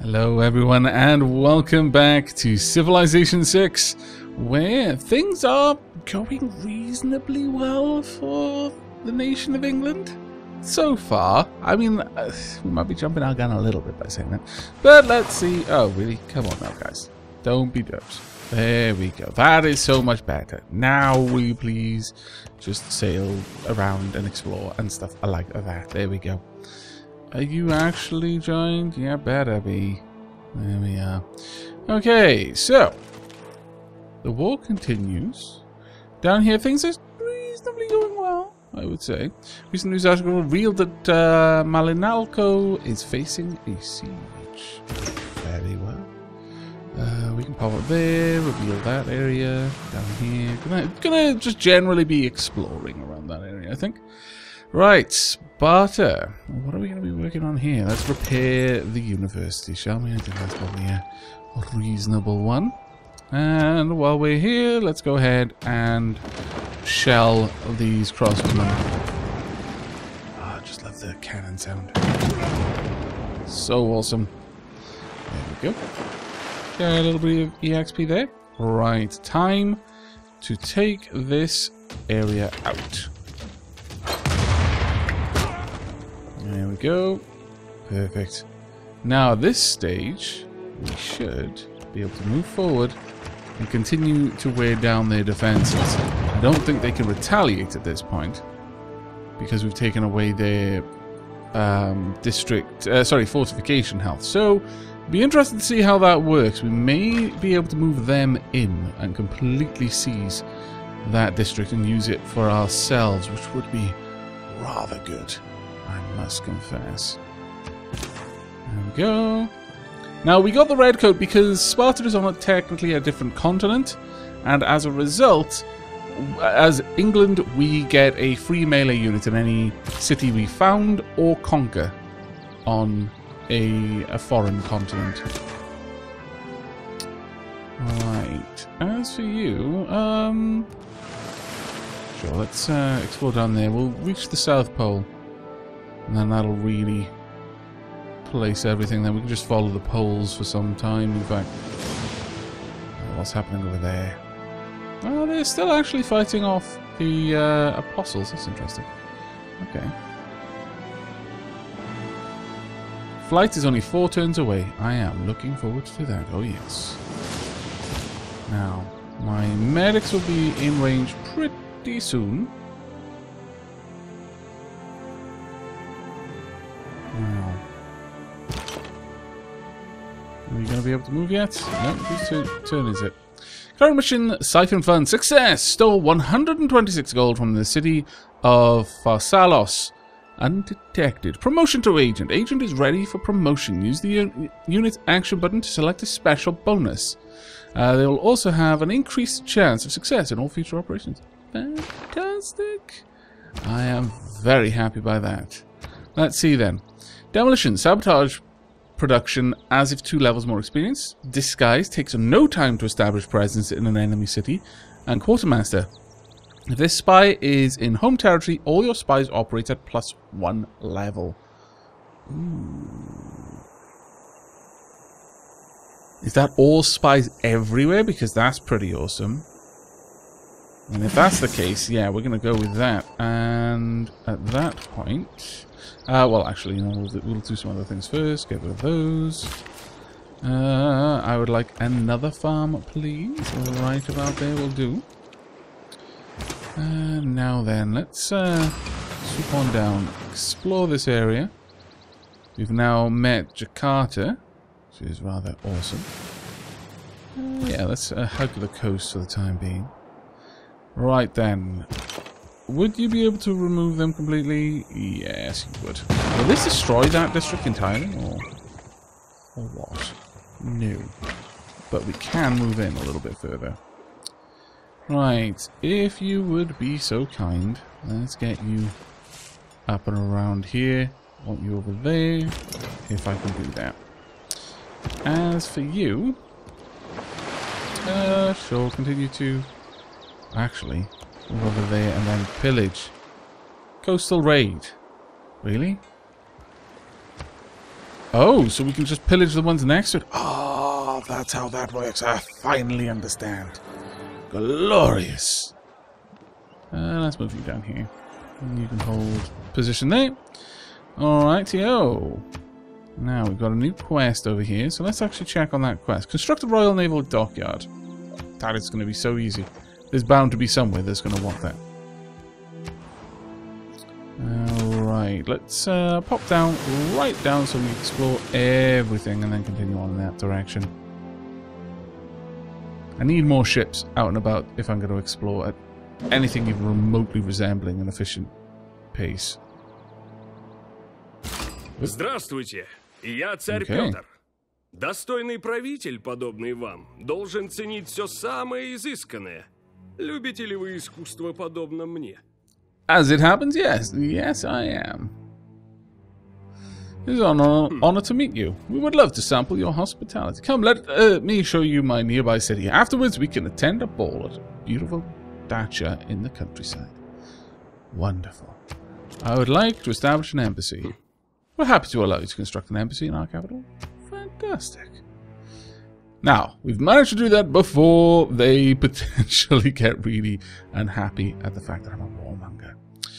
Hello everyone and welcome back to Civilization 6, where things are going reasonably well for the nation of England. So far. I mean, we might be jumping our gun a little bit by saying that. But let's see. Oh, really? Come on now, guys. Don't be dopes. There we go. That is so much better. Now will you please just sail around and explore and stuff like that. There we go. Are you actually joined? Yeah, better be. There we are. Okay, so the war continues. Down here, things are reasonably going well, I would say. Recent news article revealed that Malinalco is facing a siege. Very well. We can pop up there, reveal that area down here. Gonna just generally be exploring around that area, I think. Right, Sparta. What are we going to be working on here? Let's repair the university, shall we? I think that's probably a reasonable one. And while we're here, let's go ahead and shell these crossbowmen. Oh, I just love the cannon sound. So awesome. There we go. Got a little bit of EXP there. Right, time to take this area out. There we go. Perfect. Now, at this stage, we should be able to move forward and continue to wear down their defenses. I don't think they can retaliate at this point because we've taken away their fortification health. So, be interested to see how that works. We may be able to move them in and completely seize that district and use it for ourselves, which would be rather good, I must confess. There we go. Now, we got the red coat because Sparta is on technically a different continent, and as a result, as England, we get a free melee unit in any city we found or conquer on a foreign continent. Right. As for you, sure, let's explore down there. We'll reach the South Pole. And then that'll really place everything. Then we can just follow the poles for some time. In fact, what's happening over there? Oh, they're still actually fighting off the apostles. That's interesting. Okay. Flight is only 4 turns away. I am looking forward to that. Oh, yes. Now, my medics will be in range pretty soon. Now, are we going to be able to move yet? No, whose turn is it? Current mission, Siphon Fund. Success! Stole 126 gold from the city of Pharsalos. Undetected. Promotion to Agent. Agent is ready for promotion. Use the unit action button to select a special bonus. They will also have an increased chance of success in all future operations. Fantastic! I am very happy by that. Let's see then. Demolition, sabotage production as if 2 levels more experience. Disguise takes no time to establish presence in an enemy city. And quartermaster. If this spy is in home territory, all your spies operate at +1 level. Ooh. Is that all spies everywhere? Because that's pretty awesome. And if that's the case, yeah, we're going to go with that. And at that point... well, actually, you know, we'll do some other things first. Get rid of those. I would like another farm, please. Right about there will do. Now then, let's swoop on down. Explore this area. We've now met Jakarta, which is rather awesome. Yeah, let's hug the coast for the time being. Right then. Would you be able to remove them completely? Yes, you would. Will this destroy that district entirely, or what? No. But we can move in a little bit further. Right, if you would be so kind, let's get you up and around here. Want you over there, if I can do that. As for you, sure, continue to... Actually... over there and then pillage. Coastal raid. Really? Oh, so we can just pillage the ones next to it. Oh, that's how that works. I finally understand. Glorious. Let's move you down here. And you can hold position there. Alright, yo. Now we've got a new quest over here, so let's actually check on that quest. Construct a Royal Naval Dockyard. That is going to be so easy. There's bound to be somewhere that's going to want that. Alright, let's pop down, right down so we explore everything and then continue on in that direction. I need more ships out and about if I'm going to explore at anything even remotely resembling an efficient pace. Здравствуйте, я царь Петр. Достойный правитель, подобный вам, должен ценить все самое изысканное. Любите ли вы искусство, подобно мне? As it happens, yes. Yes, I am. It is an honor to meet you. We would love to sample your hospitality. Come, let me show you my nearby city. Afterwards, we can attend a ball at a beautiful dacha in the countryside. Wonderful. I would like to establish an embassy. We're happy to allow you to construct an embassy in our capital. Fantastic. Now, we've managed to do that before they potentially get really unhappy at the fact that I'm a warmonger.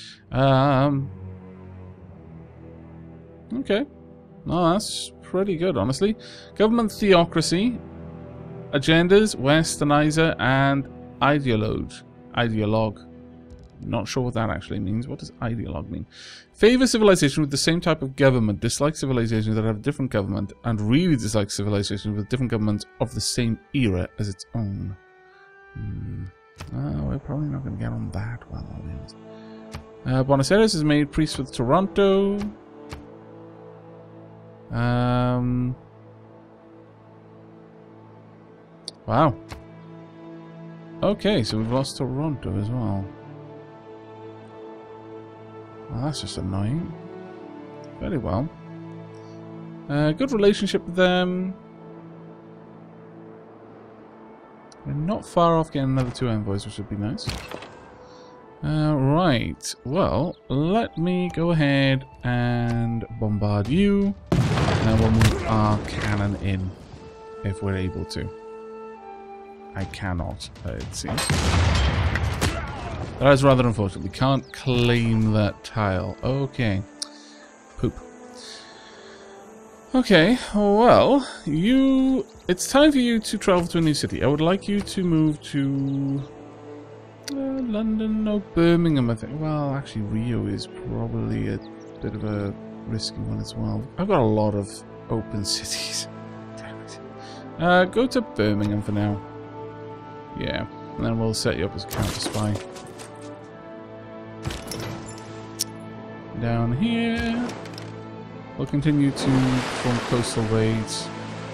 Okay. No, that's pretty good, honestly. Government theocracy, agendas, westernizer, and ideologue. Not sure what that actually means. What does ideologue mean? Favor civilization with the same type of government. Dislike civilizations that have a different government. And really dislike civilizations with different governments of the same era as its own. We're probably not going to get on that well, I'll be honest. Buenos Aires is made priest with Toronto. Wow. Okay, so we've lost Toronto as well. Well, that's just annoying. Very well. Good relationship with them. We're not far off getting another 2 envoys, which would be nice. Right. Well, let me go ahead and bombard you. Now we'll move our cannon in, if we're able to. I cannot, it seems. That is rather unfortunate. We can't claim that tile. Okay. Poop. Okay, well, it's time for you to travel to a new city. I would like you to move to London, no, Birmingham, I think. Well, actually, Rio is probably a bit of a risky one as well. I've got a lot of open cities. Damn it. Go to Birmingham for now. Yeah, and then we'll set you up as a counter spy. Down here, we'll continue to form coastal raids.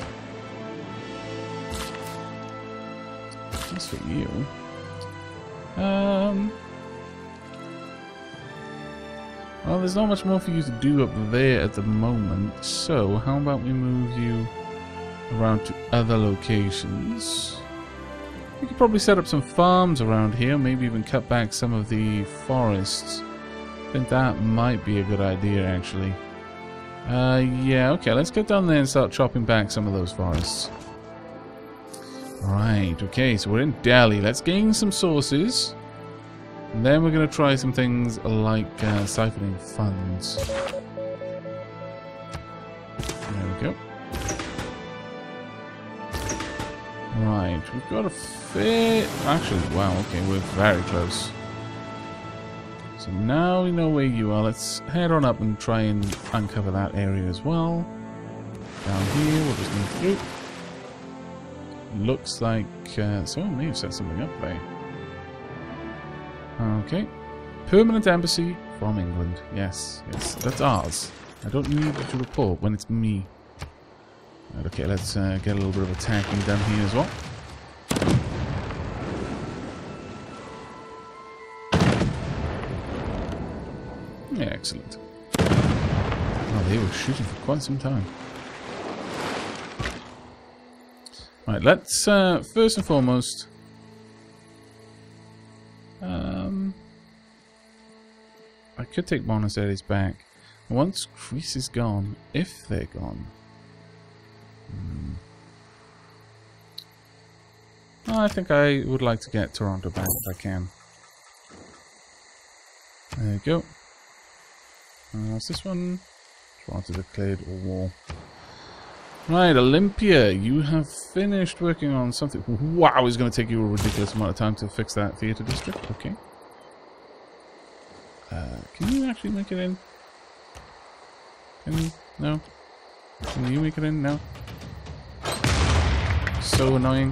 That's for you. Well, there's not much more for you to do up there at the moment, so how about we move you around to other locations? We could probably set up some farms around here, maybe even cut back some of the forests. I think that might be a good idea, actually. Yeah, okay, let's get down there and start chopping back some of those forests. Right, okay, so we're in Delhi. Let's gain some sources. And then we're going to try some things like siphoning funds. There we go. Right, we've got a fair... Actually, wow, okay, we're very close. So now we know where you are. Let's head on up and try and uncover that area as well. Down here, we'll just move through. Looks like someone may have set something up there. Okay. Permanent embassy from England. Yes, yes, that's ours. I don't need you to report when it's me. Right, okay, let's get a little bit of attacking done here as well. Yeah, excellent. Oh, they were shooting for quite some time. Right, let's first and foremost I could take Buenos Aires back. Once Greece is gone, if they're gone. I think I would like to get Toronto back if I can. There you go. What's this one? Toronto declared war. Right, Olympia, you have finished working on something. Wow, it's going to take you a ridiculous amount of time to fix that theatre district. Okay. Can you actually make it in? Can you? No? Can you make it in? No? So annoying.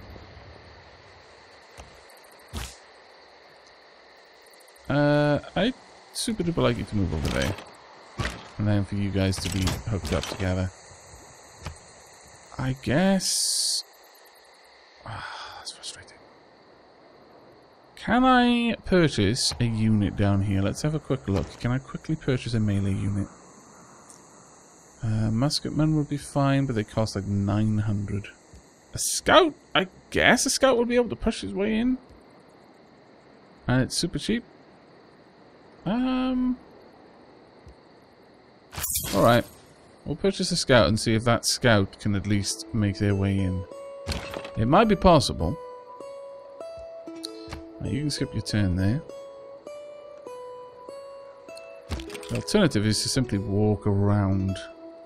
I super duper like you to move over there. And then for you guys to be hooked up together. I guess... that's frustrating. Can I purchase a unit down here? Let's have a quick look. Can I quickly purchase a melee unit? Musketmen would be fine, but they cost like 900. A scout? I guess a scout would be able to push his way in. And it's super cheap. Alright. We'll purchase a scout and see if that scout can at least make their way in. It might be possible. Now, you can skip your turn there. The alternative is to simply walk around.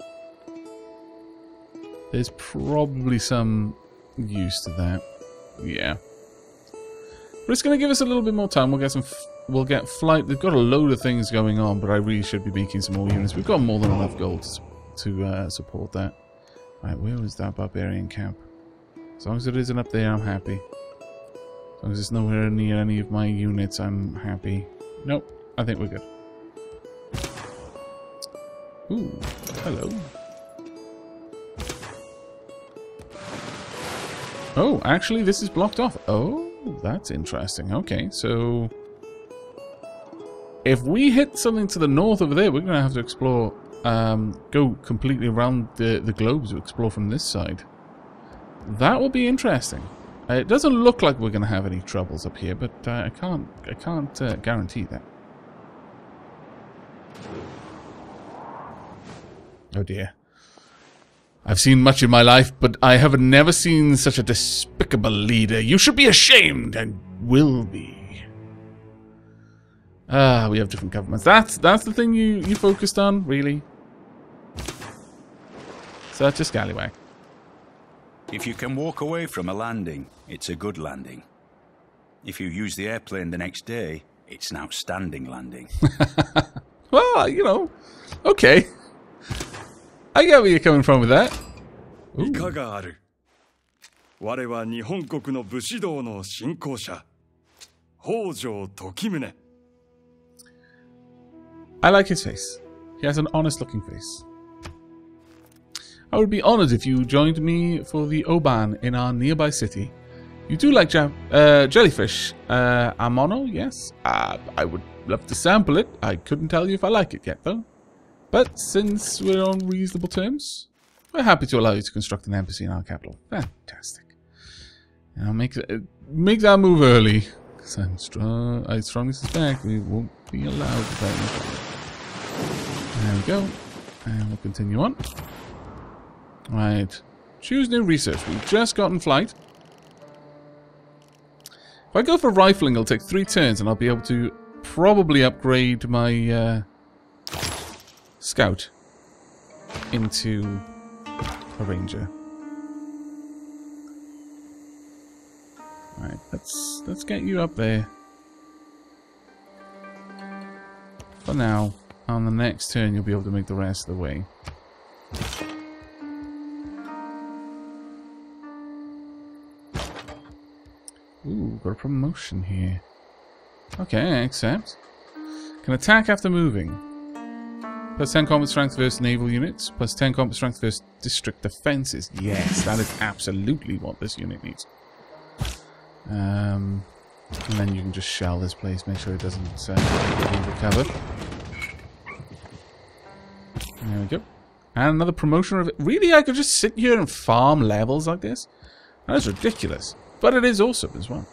There's probably some use to that. Yeah. But it's going to give us a little bit more time. We'll get some... We'll get flight. They've got a load of things going on, but I really should be making some more units. We've got more than enough gold to support that. Right, where was that barbarian camp? As long as it isn't up there, I'm happy. As long as it's nowhere near any of my units, I'm happy. Nope, I think we're good. Ooh, hello. Oh, actually, this is blocked off. Oh, that's interesting. Okay, so... if we hit something to the north over there, we're going to have to explore, go completely around the globe to explore from this side. That will be interesting. It doesn't look like we're going to have any troubles up here, but I can't guarantee that. Oh dear. I've seen much in my life, but I have never seen such a despicable leader. You should be ashamed, and will be. We have different governments. That's the thing you focused on, really? Such a scallywag. If you can walk away from a landing, it's a good landing. If you use the airplane the next day, it's an outstanding landing. Well, you know, okay. I get where you're coming from with that. Ooh. いかがある? 我は日本国の武士道の信仰者、北条時宗。 I like his face. He has an honest-looking face. I would be honored if you joined me for the Oban in our nearby city. You do like jellyfish, Amono, yes? I would love to sample it. I couldn't tell you if I like it yet, though. But since we're on reasonable terms, we're happy to allow you to construct an embassy in our capital. Fantastic. Now make that move early, because I strongly suspect we won't be allowed to play anything. There we go. And we'll continue on. Right. Choose new research. We've just gotten flight. If I go for rifling, it'll take 3 turns, and I'll be able to probably upgrade my scout into a ranger. Right, let's get you up there. For now. On the next turn, you'll be able to make the rest of the way. Ooh, got a promotion here. Okay, I accept. Can attack after moving. Plus 10 combat strength versus naval units. Plus 10 combat strength versus district defenses. Yes, that is absolutely what this unit needs. And then you can just shell this place, make sure it doesn't recover. There we go. And another promotion of it. Really, I could just sit here and farm levels like this? That is ridiculous. But it is awesome as well.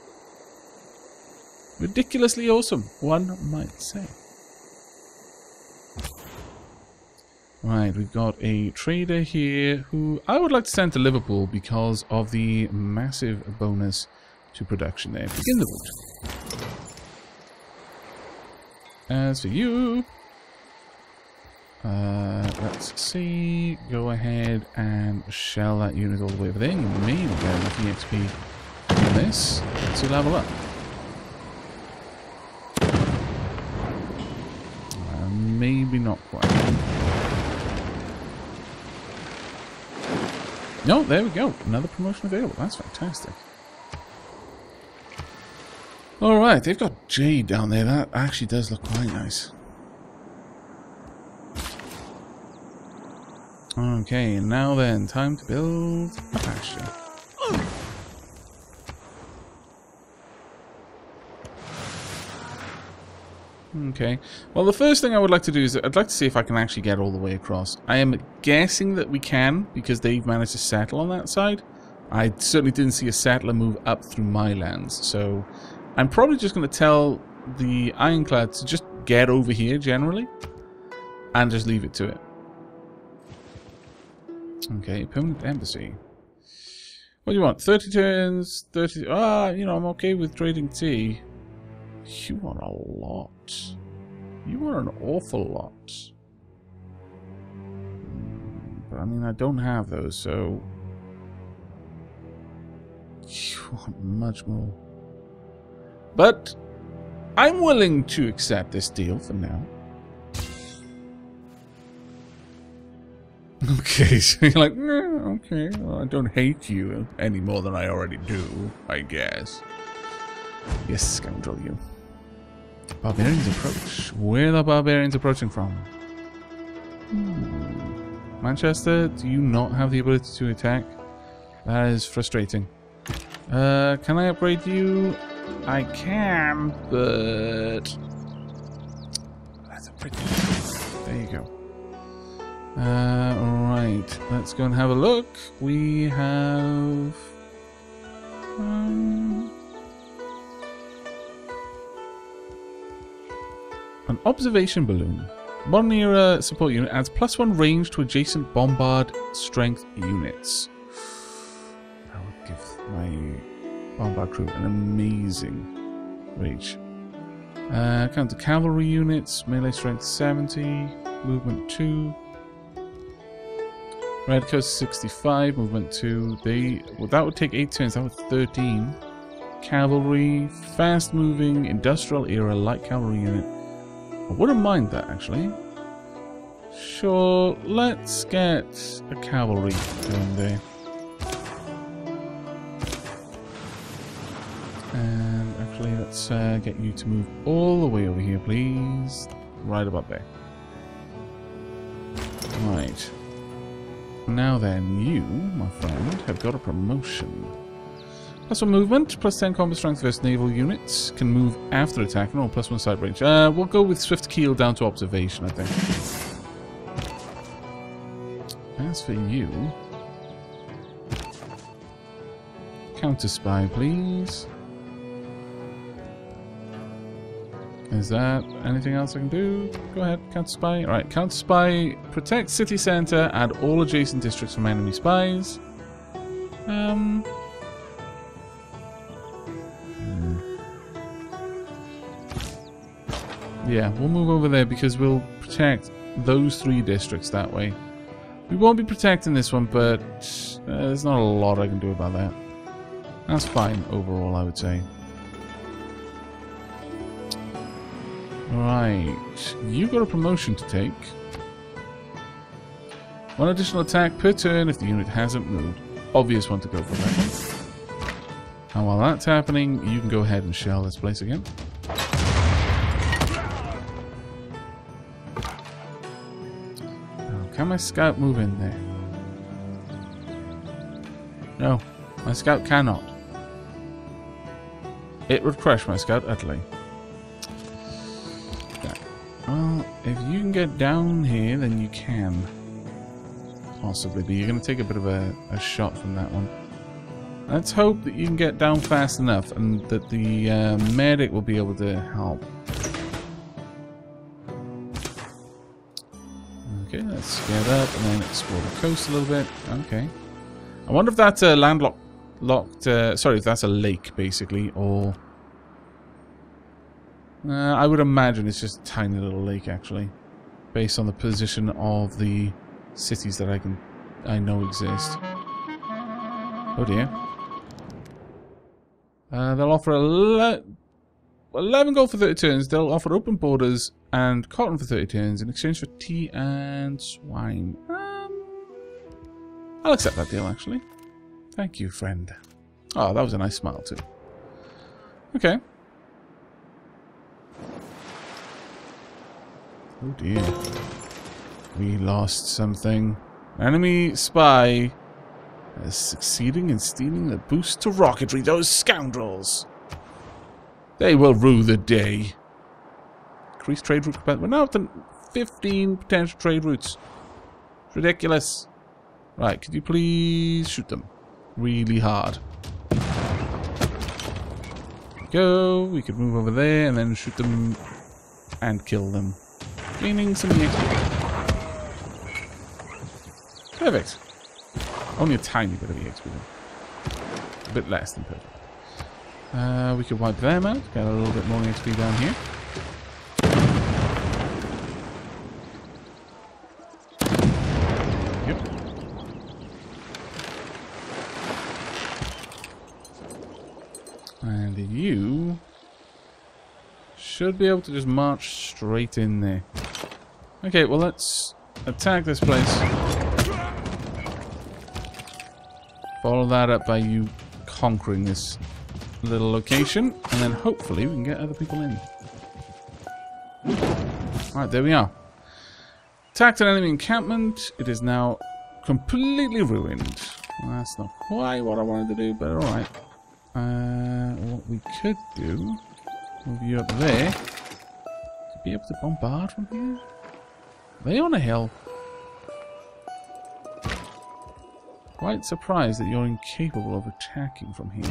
Ridiculously awesome, one might say. Right, we've got a trader here who I would like to send to Liverpool because of the massive bonus to production there. Begin the route. As for you, let's see, go ahead and shell that unit all the way over there. You may get enough EXP on this to level up. Maybe not quite. No, there we go. Another promotion available. That's fantastic. Alright, they've got jade down there. That actually does look quite nice. Okay, and now then, time to build a pasture. Okay, well the first thing I would like to do is I'd like to see if I can actually get all the way across. I am guessing that we can, because they've managed to settle on that side. I certainly didn't see a settler move up through my lands, so I'm probably just going to tell the ironclads to just get over here generally, and just leave it to it. Okay, permanent embassy. What do you want? 30 turns, 30... you know, I'm okay with trading tea. You want a lot. You want an awful lot. But I mean, I don't have those, so... You want much more. But I'm willing to accept this deal for now. Okay, so you're like, okay, well, I don't hate you any more than I already do, I guess. Yes, scoundrel, you. Barbarians approach. Where are the barbarians approaching from? Manchester, do you not have the ability to attack? That is frustrating. Can I upgrade you? I can, but... Let's upgrade you. There you go. Alright, let's go and have a look. We have... an observation balloon. Modern era support unit adds +1 range to adjacent bombard strength units. That would give my bombard crew an amazing reach. Counter cavalry units, melee strength 70, movement 2. Red Coast 65, movement 2. That would take 8 turns, that would 13. Cavalry, fast moving, industrial era light cavalry unit. I wouldn't mind that, actually. Sure, let's get a cavalry going there. And actually, let's get you to move all the way over here, please. Right about there. Right. Now then, you, my friend, have got a promotion. +1 movement, +10 combat strength versus naval units. Can move after attacking or +1 side range. We'll go with swift keel down to observation, I think. As for you... Counter spy, please. Is that anything else I can do? Go ahead, counter spy. Alright, counter spy. Protect city center. Add all adjacent districts from enemy spies. Yeah, we'll move over there because we'll protect those 3 districts that way. We won't be protecting this one, but there's not a lot I can do about that. That's fine overall, I would say. Right, you've got a promotion to take. 1 additional attack per turn if the unit hasn't moved. Obvious one to go for that one. And while that's happening, you can go ahead and shell this place again. Can my scout move in there? No, my scout cannot. It would crush my scout utterly. Okay. Well, if you can get down here, then you can. Possibly, but you're going to take a bit of a shot from that one. Let's hope that you can get down fast enough and that the medic will be able to help. Okay, let's get up and then explore the coast a little bit. Okay. I wonder if that's a sorry, if that's a lake, basically, or... I would imagine it's just a tiny little lake, actually. Based on the position of the cities that I know exist. Oh dear. They'll offer 11 gold for 30 turns. They'll offer open borders and cotton for 30 turns in exchange for tea and swine. I'll accept that deal, actually. Thank you, friend. Oh, that was a nice smile, too. Okay. Oh dear. We lost something. Enemy spy is succeeding in stealing the boost to rocketry. Those scoundrels! They will rue the day. Increase trade route capacity. We're now up to 15 potential trade routes. It's ridiculous. Right, could you please shoot them really hard? There we go. We could move over there and then shoot them and kill them. Gaining some EXP. Perfect. Only a tiny bit of EXP though. A bit less than perfect. We could wipe them out. Get a little bit more EXP down here. Yep. And you should be able to just march straight in there. Okay, well let's attack this place. Follow that up by you conquering this little location, and then hopefully we can get other people in. Alright, there we are. Attacked an enemy encampment. It is now completely ruined. Well, that's not quite what I wanted to do, but alright. What we could do, move you up there. To be able to bombard from here? Are they on a hill? Quite surprised that you're incapable of attacking from here.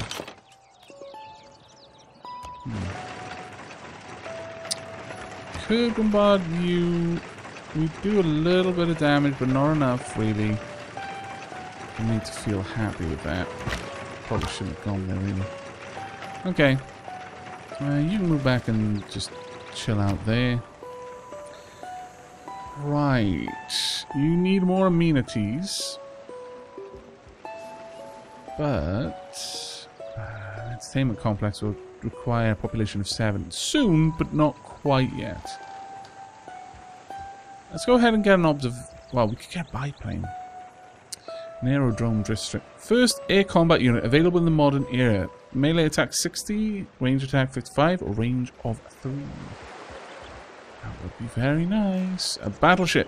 Could bombard you. We do a little bit of damage, but not enough, really. I need to feel happy with that. Probably shouldn't have gone there, really. Okay. You can move back and just chill out there. Right. You need more amenities. But entertainment complex will require a population of 7 soon, but not quite yet. Let's go ahead and get an well, we could get a biplane. An aerodrome drift strip. First air combat unit available in the modern era. Melee attack 60, range attack 55, or range of 3. That would be very nice. A battleship.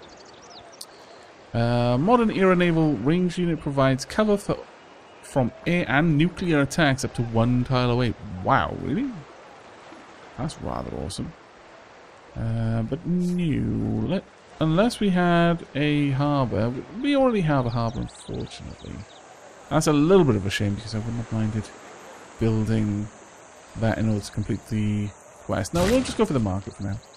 Modern era naval range unit provides cover from air and nuclear attacks up to 1 tile away. Wow, really? That's rather awesome. But new. Unless we had a harbour. We already have a harbour, unfortunately. That's a little bit of a shame because I wouldn't have minded building that in order to complete the quest. No, we'll just go for the market for now.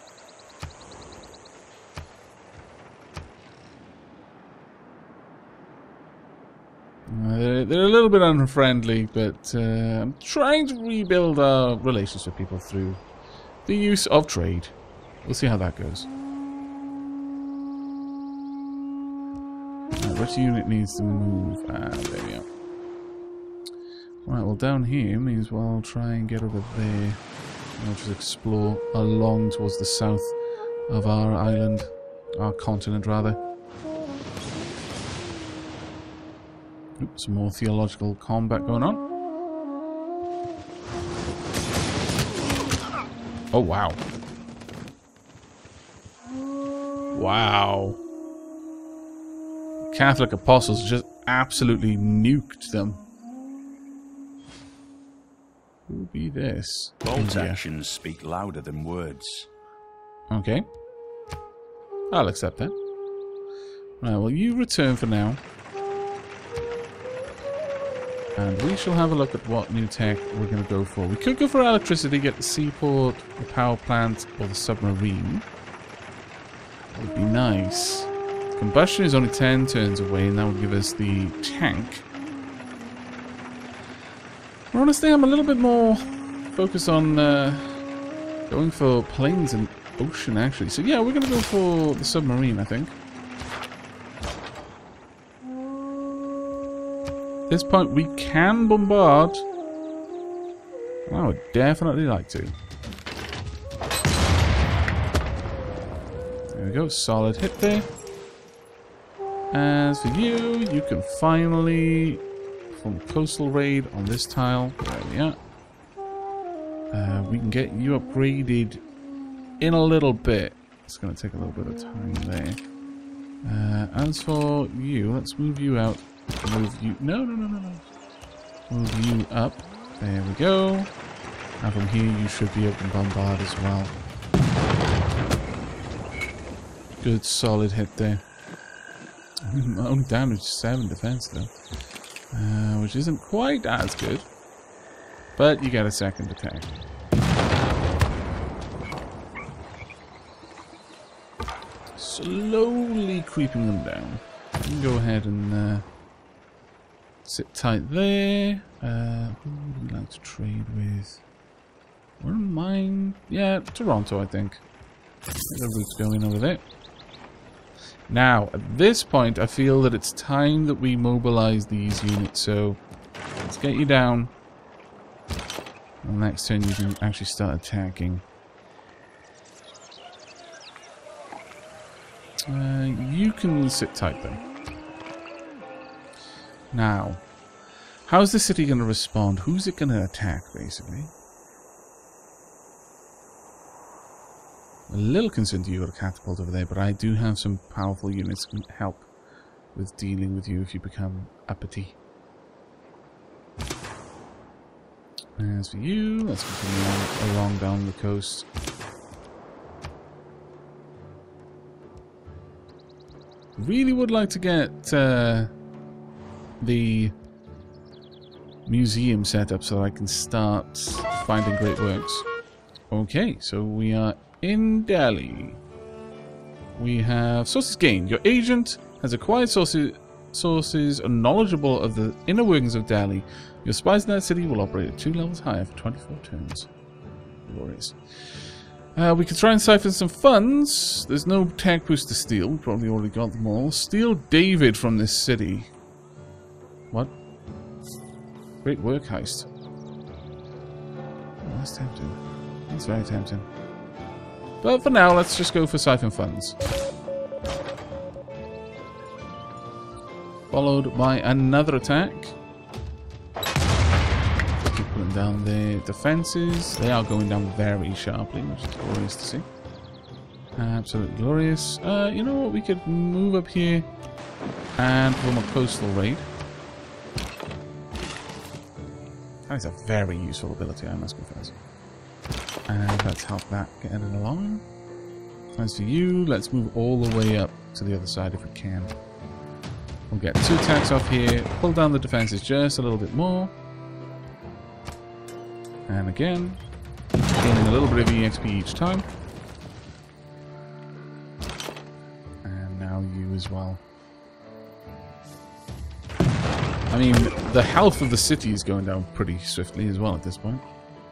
They're a little bit unfriendly, but I'm trying to rebuild our relations with people through the use of trade. We'll see how that goes. Which unit needs to move? There we go. Right, well down here means we'll try and get over there. We'll just explore along towards the south of our island. Our continent, rather. Oops, some more theological combat going on. Oh, wow. Wow. Catholic apostles just absolutely nuked them. Who would be this? Bold actions speak louder than words. Okay. I'll accept that. Right, well, you return for now. And we shall have a look at what new tech we're going to go for. We could go for electricity, get the seaport, the power plant, or the submarine. That would be nice. Combustion is only 10 turns away, and that would give us the tank. Honestly, I'm a little bit more focused on going for planes and ocean, actually. So yeah, we're going to go for the submarine, I think. At this point, we can bombard. I would definitely like to. There we go, solid hit there. As for you, you can finally perform a coastal raid on this tile. There we are. We can get you upgraded in a little bit. It's going to take a little bit of time there. As for you, let's move you out. Move you. No. Move you up. There we go. And from here, you should be able to bombard as well. Good solid hit there. Only damage 7 defense though. Which isn't quite as good. But you get a second attack. Slowly creeping them down. You can go ahead and sit tight there. Who would we like to trade with? Wouldn't mind. Yeah, Toronto, I think. The route's going over there. Now, at this point, I feel that it's time that we mobilize these units. So, let's get you down. And next turn, you can actually start attacking. You can sit tight then. Now, how's the city going to respond? Who's it going to attack, basically? A little concerned you got a catapult over there, but I do have some powerful units that can help with dealing with you if you become uppity. As for you, let's continue along down the coast. Really would like to get the museum set up so I can start finding great works. Okay, so we are in Delhi. We have sources gained. Your agent has acquired sources knowledgeable of the inner workings of Delhi. Your spies in that city will operate at 2 levels higher for 24 turns. Glorious. We could try and siphon some funds. There's no tech boost to steal. We probably already got them all. Steal David from this city. What? Great work, heist. Oh, that's tempting. That's very tempting. But for now, let's just go for siphon funds. Followed by another attack. Keep putting down their defenses. They are going down very sharply, which is glorious to see. Absolutely glorious. You know what? We could move up here and perform a coastal raid. That is a very useful ability, I must confess. And let's help that get it along. As for you, let's move all the way up to the other side if we can. We'll get 2 attacks off here, pull down the defenses just a little bit more. And again, gaining a little bit of EXP each time. And now you as well. I mean, the health of the city is going down pretty swiftly as well at this point.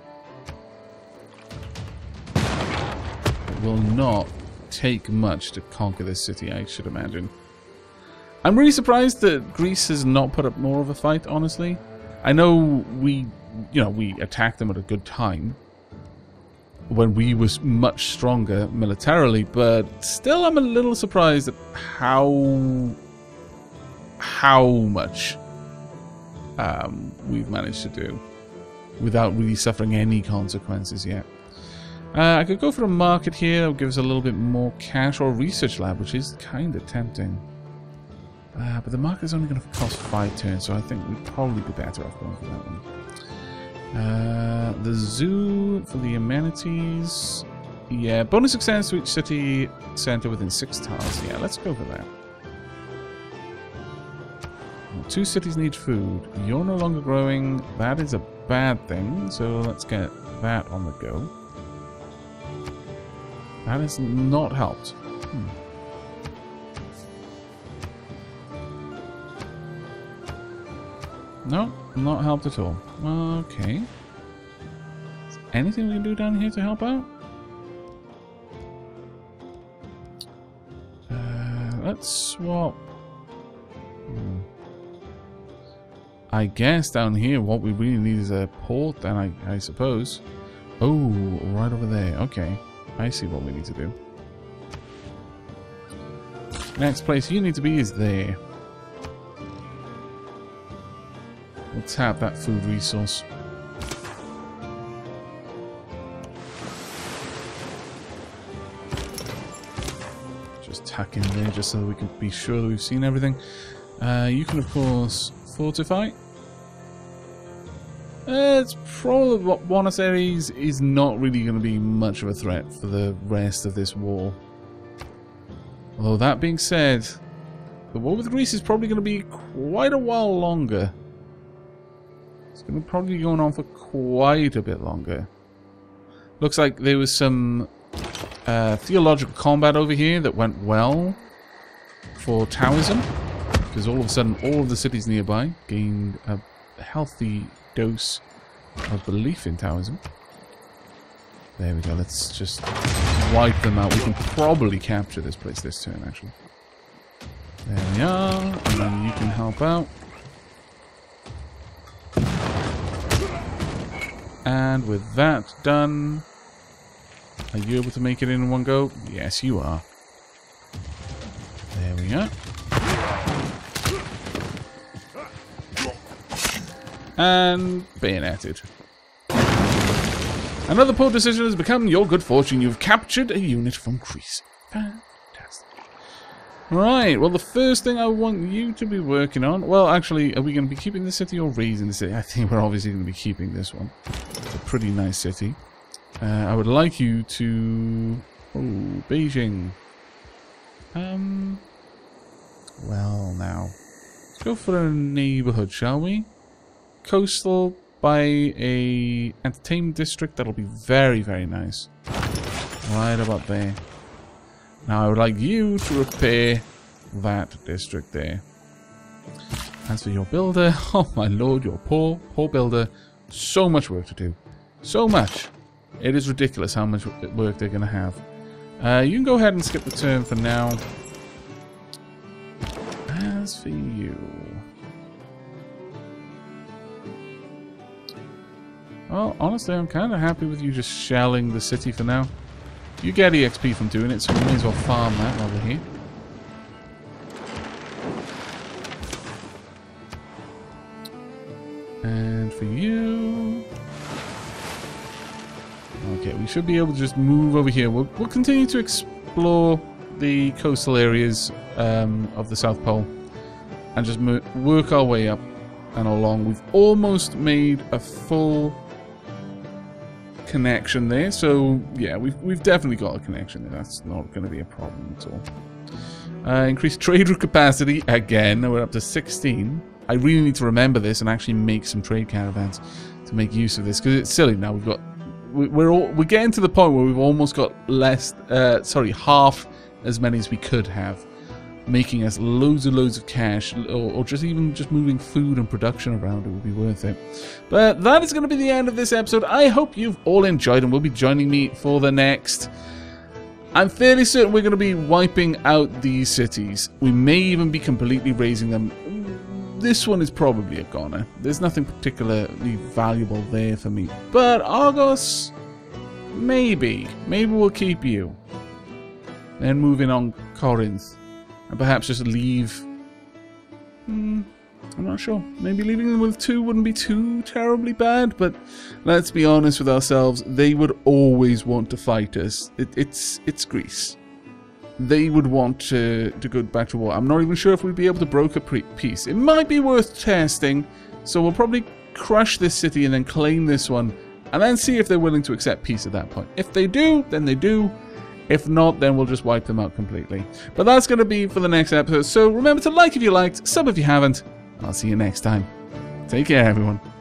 It will not take much to conquer this city, I should imagine. I'm really surprised that Greece has not put up more of a fight, honestly. I know we attacked them at a good time when we was much stronger militarily, but still I'm a little surprised at how much we've managed to do without really suffering any consequences yet. I could go for a market here. That would give us a little bit more cash, or a research lab, which is kind of tempting. But the market is only going to cost 5 turns, so I think we'd probably be better off going for that one. The zoo for the amenities. Yeah, bonus success to each city center within 6 tiles. Yeah, let's go for that. 2 cities need food. You're no longer growing. That is a bad thing, so let's get that on the go. That has not helped. No, not helped at all. Okay. Is anything we can do down here to help out? Let's swap. I guess down here what we really need is a port then, I suppose. Oh, right over there. Okay. I see what we need to do. Next place you need to be is there. We'll tap that food resource. Just tack in there just so that we can be sure that we've seen everything. You can, of course, fortify. It's probably what Buenos Aires is not really going to be much of a threat for the rest of this war. Although that being said, the war with Greece is probably going to be quite a while longer. It's going to probably be going on for quite a bit longer. Looks like there was some theological combat over here that went well for Taoism, because all of a sudden all of the cities nearby gained a healthy dose of belief in Taoism. There we go, let's just wipe them out. We can probably capture this place this turn, actually. There we are, and then you can help out. And with that done, are you able to make it in one go? Yes, you are. There we are. And bayoneted. Another poor decision has become your good fortune. You've captured a unit from Greece. Fantastic. Right, well the first thing I want you to be working on... Well, actually, are we going to be keeping the city or raising the city? I think we're obviously going to be keeping this one. It's a pretty nice city. I would like you to... Oh, Beijing. Well, now. Let's go for a neighborhood, shall we? Coastal by a entertainment district. That'll be very, very nice. Right about there. Now I would like you to repair that district there. As for your builder, oh my lord, your poor builder. So much work to do. So much. It is ridiculous how much work they're going to have. You can go ahead and skip the turn for now. As for you... Well, honestly, I'm kind of happy with you just shelling the city for now. You get EXP from doing it, so we may as well farm that while we're here. And for you... Okay, we should be able to just move over here. We'll continue to explore the coastal areas of the South Pole. And just work our way up and along. We've almost made a full... connection there, so yeah, we've definitely got a connection there. That's not going to be a problem at all. Increased trade route capacity again. We're up to 16. I really need to remember this and actually make some trade caravans to make use of this, because it's silly now. We're getting to the point where we've almost got half as many as we could have, making us loads of cash, or just moving food and production around. It would be worth it. But that is going to be the end of this episode. I hope you've all enjoyed and will be joining me for the next. I'm fairly certain we're going to be wiping out these cities. We may even be completely raising them. This one is probably a goner. There's nothing particularly valuable there for me. But Argos, maybe we'll keep you. Then moving on Corinth. And perhaps just leave... I'm not sure. Maybe leaving them with 2 wouldn't be too terribly bad, but let's be honest with ourselves. They would always want to fight us. It's Greece. They would want to go back to war. I'm not even sure if we'd be able to broker peace. It might be worth testing, so we'll probably crush this city and then claim this one, and then see if they're willing to accept peace at that point. If they do, then they do. If not, then we'll just wipe them out completely. But that's going to be for the next episode. So remember to like if you liked, sub if you haven't. I'll see you next time. Take care, everyone.